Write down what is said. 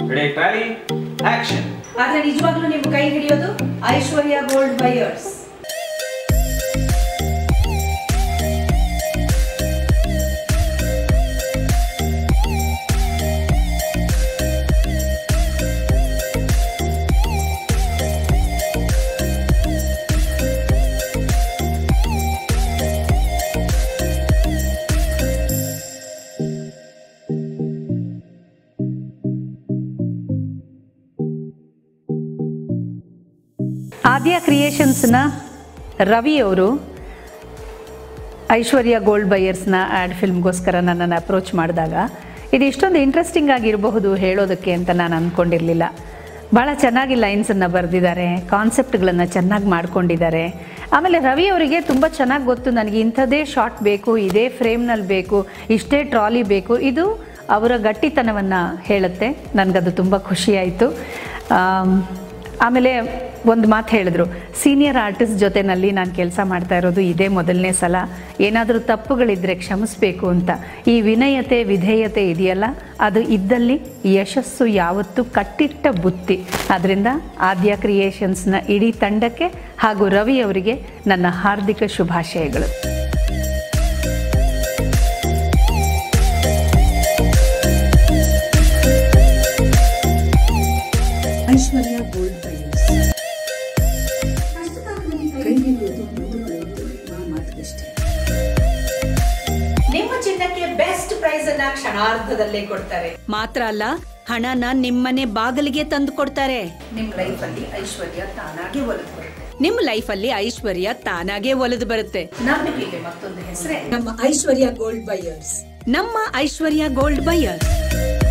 Ready, tally, action. ಆದರೆ ನಿಜವಾಗ್ಲೂ ನೀವು ಕೈ ಹಿಡಿಯೋದು ಐಶ್ವರ್ಯ ಗೋಲ್ಡ್ ಬೈಯರ್ಸ್. ಆದ್ಯ ಕ್ರಿಯೇಷನ್ಸ್ನ ರವಿ ಅವರು ಐಶ್ವರ್ಯ ಗೋಲ್ಡ್ ಬೈಯರ್ಸ್ನ ಆ್ಯಡ್ ಫಿಲ್ಮ್ಗೋಸ್ಕರ ನನ್ನನ್ನು ಅಪ್ರೋಚ್ ಮಾಡಿದಾಗ ಇದು ಇಷ್ಟೊಂದು ಇಂಟ್ರೆಸ್ಟಿಂಗ್ ಆಗಿರಬಹುದು ಹೇಳೋದಕ್ಕೆ ಅಂತ ನಾನು ಅಂದ್ಕೊಂಡಿರಲಿಲ್ಲ. ಭಾಳ ಚೆನ್ನಾಗಿ ಲೈನ್ಸನ್ನು ಬರೆದಿದ್ದಾರೆ, ಕಾನ್ಸೆಪ್ಟ್ಗಳನ್ನು ಚೆನ್ನಾಗಿ ಮಾಡ್ಕೊಂಡಿದ್ದಾರೆ. ಆಮೇಲೆ ರವಿ ಅವರಿಗೆ ತುಂಬ ಚೆನ್ನಾಗಿ ಗೊತ್ತು, ನನಗೆ ಇಂಥದ್ದೇ ಶಾಟ್ ಬೇಕು, ಇದೇ ಫ್ರೇಮ್ನಲ್ಲಿ ಬೇಕು, ಇಷ್ಟೇ ಟ್ರಾಲಿ ಬೇಕು. ಇದು ಅವರ ಗಟ್ಟಿತನವನ್ನು ಹೇಳುತ್ತೆ. ನನಗದು ತುಂಬ ಖುಷಿಯಾಯಿತು. ಆಮೇಲೆ ಒಂದು ಮಾತು ಹೇಳಿದ್ರು, ಸೀನಿಯರ್ ಆರ್ಟಿಸ್ಟ್ ಜೊತೆನಲ್ಲಿ ನಾನು ಕೆಲಸ ಮಾಡ್ತಾ ಇರೋದು ಇದೇ ಮೊದಲನೇ ಸಲ, ಏನಾದರೂ ತಪ್ಪುಗಳಿದ್ದರೆ ಕ್ಷಮಿಸಬೇಕು ಅಂತ. ಈ ವಿನಯತೆ ವಿಧೇಯತೆ ಇದೆಯಲ್ಲ, ಅದು ಇದ್ದಲ್ಲಿ ಯಶಸ್ಸು ಯಾವತ್ತೂ ಕಟ್ಟಿಟ್ಟ ಬುತ್ತಿ. ಆದ್ದರಿಂದ ಆದ್ಯ ಕ್ರಿಯೇಷನ್ಸ್ನ ಇಡೀ ತಂಡಕ್ಕೆ ಹಾಗೂ ರವಿ ಅವರಿಗೆ ನನ್ನ ಹಾರ್ದಿಕ ಶುಭಾಶಯಗಳು. ಐಶ್ವರ್ಯ ಗೋಲ್ಡ್ ಬೈಯರ್ಸ್ ನಿಮ್ಮ ಚಿನ್ನಕ್ಕೆ ಬೆಸ್ಟ್ ಪ್ರೈಸ್ ಅನ್ನ ಕ್ಷಣಾರ್ಧದಲ್ಲೇ ಕೊಡ್ತಾರೆ. ಮಾತ್ರ ಅಲ್ಲ, ಹಣನ ನಿಮ್ಮನೆ ಬಾಗಿಲಿಗೆ ತಂದು ಕೊಡ್ತಾರೆ. ನಿಮ್ಮ ಲೈಫಲ್ಲಿ ಐಶ್ವರ್ಯ ತಾನಾಗೆ ಒಲಿದು ಬರುತ್ತೆ. ನಿಮ್ಮ ಲೈಫಲ್ಲಿ ಐಶ್ವರ್ಯ ತಾನಾಗೆ ಒಲಿದು ಬರುತ್ತೆ. ನಂಬಿಕೆಗೆ ಮತ್ತೊಂದು ಹೆಸರೇ ನಮ್ಮ ಐಶ್ವರ್ಯ ಗೋಲ್ಡ್ ಬೈಯರ್ಸ್. ನಮ್ಮ ಐಶ್ವರ್ಯ ಗೋಲ್ಡ್ ಬೈಯರ್ಸ್.